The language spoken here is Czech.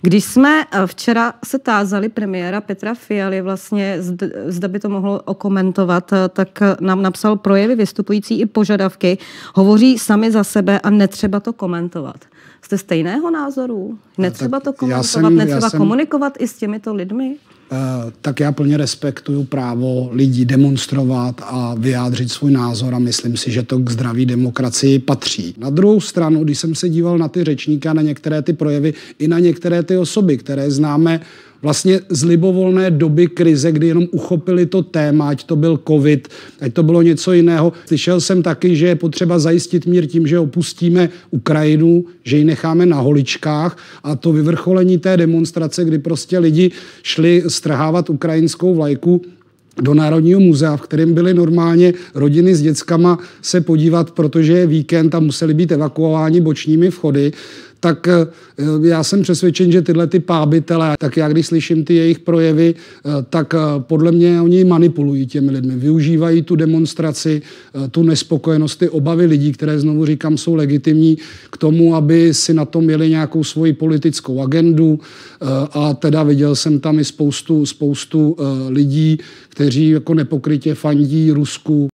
Když jsme včera se tázali premiéra Petra Fialy vlastně, zda by to mohlo okomentovat, tak nám napsal projevy vystupující i požadavky, hovoří sami za sebe a netřeba to komentovat. Jste stejného názoru? Netřeba to komentovat, netřeba komunikovat i s těmito lidmi? Tak já plně respektuju právo lidí demonstrovat a vyjádřit svůj názor a myslím si, že to k zdraví demokracii patří. Na druhou stranu, když jsem se díval na ty řečníky a na některé ty projevy, i na některé ty osoby, které známe vlastně z libovolné doby krize, kdy jenom uchopili to téma, ať to byl covid, ať to bylo něco jiného. Slyšel jsem taky, že je potřeba zajistit mír tím, že opustíme Ukrajinu, že ji necháme na holičkách a to vyvrcholení té demonstrace, kdy prostě lidi šli strhávat ukrajinskou vlajku do Národního muzea, v kterém byly normálně rodiny s dětskama se podívat, protože je víkend a museli být evakuováni bočními vchody, tak já jsem přesvědčen, že tyhle ty pábitele, tak já když slyším ty jejich projevy, tak podle mě oni manipulují těmi lidmi, využívají tu demonstraci, tu nespokojenost, ty obavy lidí, které znovu říkám jsou legitimní k tomu, aby si na tom měli nějakou svoji politickou agendu a teda viděl jsem tam i spoustu lidí, kteří jako nepokrytě fandí Rusku.